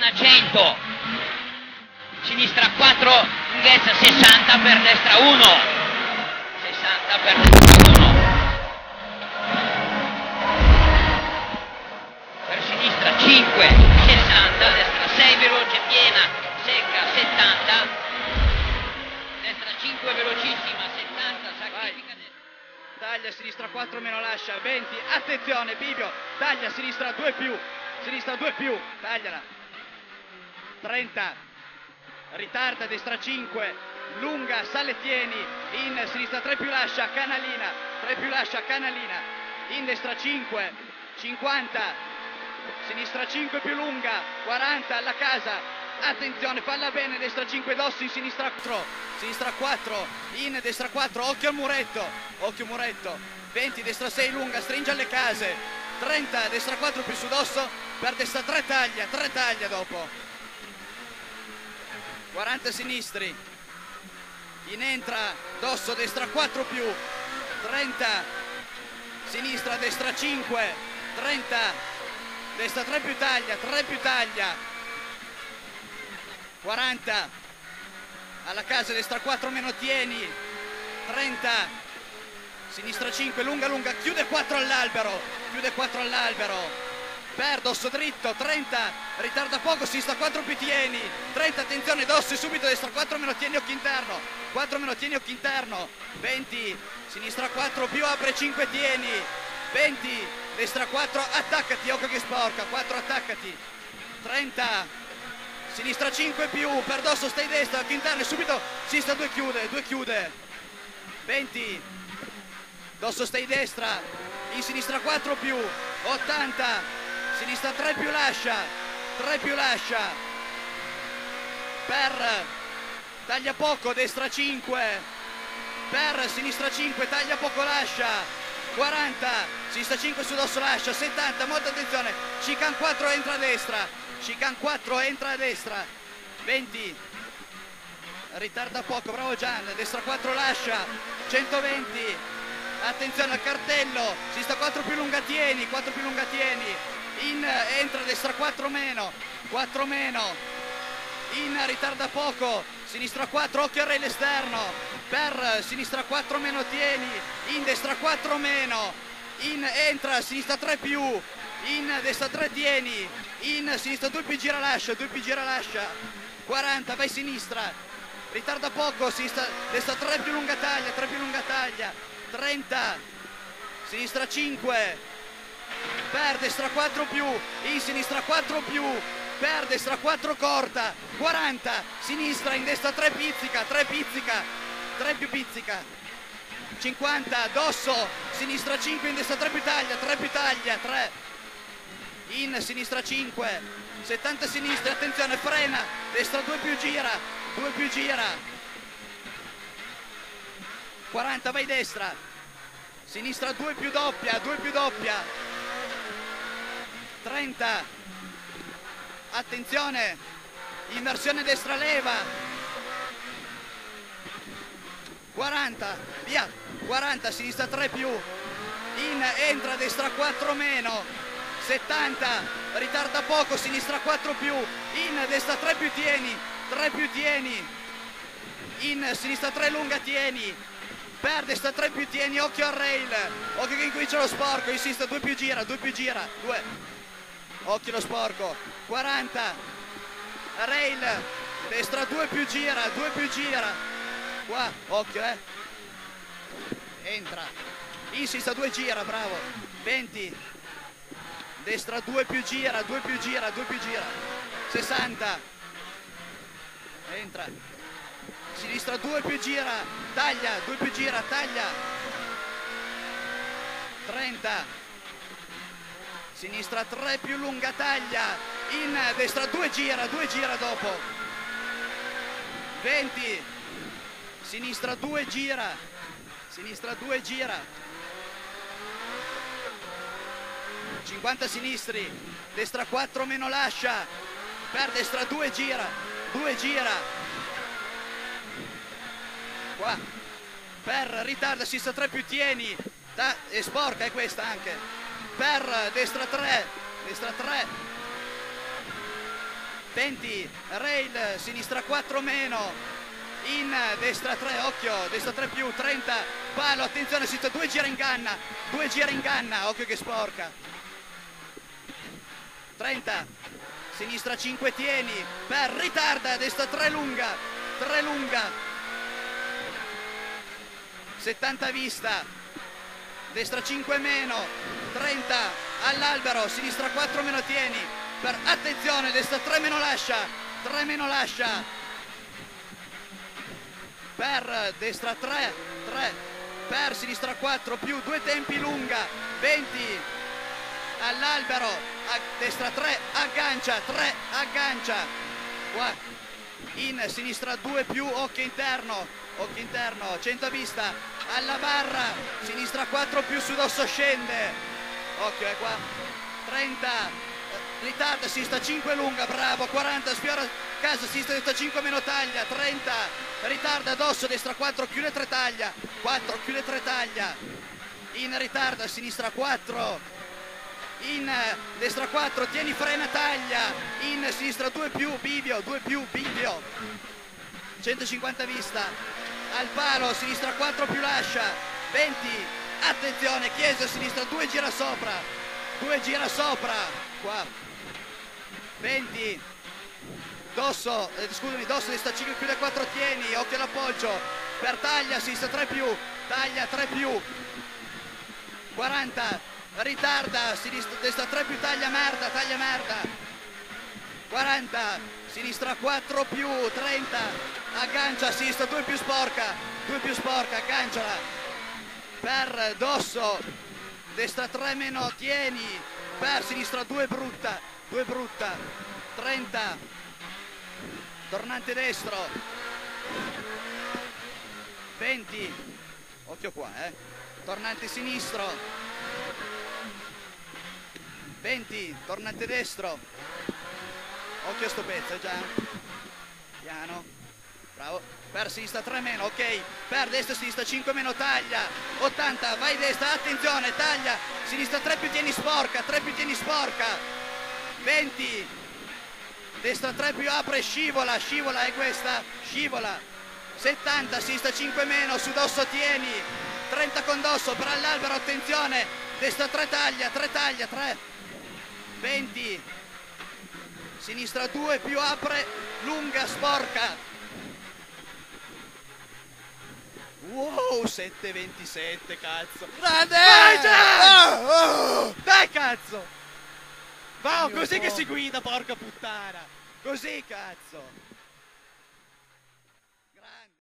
interna 100, sinistra 4, lunghezza 60 per destra 1, 60 per destra 1, per sinistra 5, 60, destra 6, veloce, piena, secca, 70, destra 5, velocissima, 70, sacrifica destra. Taglia, sinistra 4 meno lascia, 20, attenzione Bibio, taglia, sinistra 2 più, tagliala, 30, ritarda, destra 5, lunga, sale, tieni, in sinistra 3 più lascia, canalina, 3 più lascia, canalina, in destra 5, 50, sinistra 5 più lunga, 40, alla casa, attenzione, falla bene, destra 5 Dossi, in sinistra 4, in destra 4, occhio al muretto, 20, destra 6 lunga, stringe alle case, 30, destra 4 più su Dosso, per destra 3 taglia dopo, 40 sinistri, in entra Dosso, destra 4 più, 30, sinistra, destra 5, 30, destra 3 più taglia, 40, alla casa, destra 4 meno tieni, 30, sinistra 5, lunga, chiude 4 all'albero, per Dosso dritto, 30, ritarda poco, sinistra 4 più tieni, 30, attenzione Dosso subito, destra 4 meno tieni, occhio interno, 20, sinistra 4 più, apre 5 tieni, 20, destra 4, attaccati, occhio che sporca, 4 attaccati, 30, sinistra 5 più, per Dosso stai destra, occhio interno, subito, sinistra 2 chiude, 20, Dosso stai destra, in sinistra 4 più, 80, sinistra 3 più lascia, per, taglia poco, destra 5, per, sinistra 5, taglia poco, lascia, 40, sinistra 5 su Dosso lascia, 70, molta attenzione, chicane 4 entra a destra, 20, ritarda poco, bravo Gian, destra 4 lascia, 120, attenzione al cartello, sinistra 4 più lunga tieni, in entra destra 4 meno, in ritarda poco, sinistra 4, occhio al rail esterno, per sinistra 4 meno tieni, in destra 4 meno, in entra sinistra 3 più, in destra 3 tieni, in sinistra 2 più gira lascia, 40, vai sinistra, ritarda poco, sinistra, destra 3 più lunga taglia, 30, sinistra 5, per destra 4 più, in sinistra 4 più, per destra 4 corta, 40, sinistra, in destra 3 pizzica, 3 più pizzica, 50, Dosso, sinistra 5, in destra 3 più taglia, 3, in sinistra 5, 70 sinistra, attenzione, frena, destra 2 più gira, 40, vai destra, sinistra 2 più doppia, 30, attenzione, immersione destra leva, 40, via, 40, sinistra 3 più, in entra destra 4 meno, 70, ritarda poco, sinistra 4 più, in destra 3 più tieni, in sinistra 3 lunga tieni, per destra 3 più tieni, occhio al rail, occhio che incomincia lo sporco, in sinistra 2 più gira, 2, occhio lo sporco, 40, rail, destra 2 più gira, qua, occhio entra, in sinistra 2 gira, bravo, 20, destra 2 più gira, 60, entra, sinistra 2 più gira, taglia, 30, sinistra 3 più lunga taglia, in destra 2 gira dopo, 20, sinistra 2 gira, 50 sinistri, destra 4 meno lascia, per destra 2 gira, qua, per ritarda, sinistra 3 più tieni, e sporca è questa anche, per destra 3, 20, rail, sinistra 4 meno, in destra 3, occhio, destra 3 più, 30, palo, attenzione, sinistra 2 gira in ganna, occhio che sporca. 30, sinistra 5 tieni, per ritarda, destra 3 lunga, 70 vista, destra 5 meno, 30, all'albero, sinistra 4 meno tieni, per attenzione, destra 3 meno lascia, per destra 3, per sinistra 4 più 2 tempi lunga, 20, all'albero, a destra 3, aggancia, qua, in sinistra 2 più, occhio interno, 100 a vista, alla barra, sinistra 4 più, sudosso scende, occhio qua, 30, ritarda, sinistra 5 lunga, bravo, 40, sfiora casa, sinistra destra 5 meno taglia, 30, ritarda addosso, destra 4, chiude 3 taglia, 4, chiude 3 taglia, in ritarda, sinistra 4, in destra 4, tieni frena taglia, in sinistra 2 più, bivio, 150 vista, al palo, sinistra 4 più lascia, 20, attenzione, chiesa, sinistra 2 gira sopra, qua, 20, dosso, dosso, destra 5, chiude 4 tieni, occhio all'appoggio, per taglia, sinistra 3 più, taglia 3 più, 40, ritarda, sinistra, destra 3 più, taglia merda, 40, sinistra 4 più, 30, aggancia, sinistra 2 più sporca, agganciala, per dosso, destra 3 meno tieni, per sinistra 2 brutta, 30, tornante destro, 20, occhio qua, tornante sinistro, 20, tornante destro, occhio a sto pezzo, già, piano, bravo, per sinistra 3 meno, ok, per destra, sinistra 5 meno, taglia, 80, vai destra, attenzione, taglia, sinistra 3 più tieni sporca, 20, destra 3 più apre, scivola, è questa, scivola, 70, sinistra 5 meno, su dosso tieni, 30 con dosso, per all'albero, attenzione, destra 3 taglia, 3, 20, sinistra 2 più apre, lunga, sporca, wow, 7,27, cazzo, grande, vai già, dai cazzo, wow, così che si guida, porca puttana, così cazzo.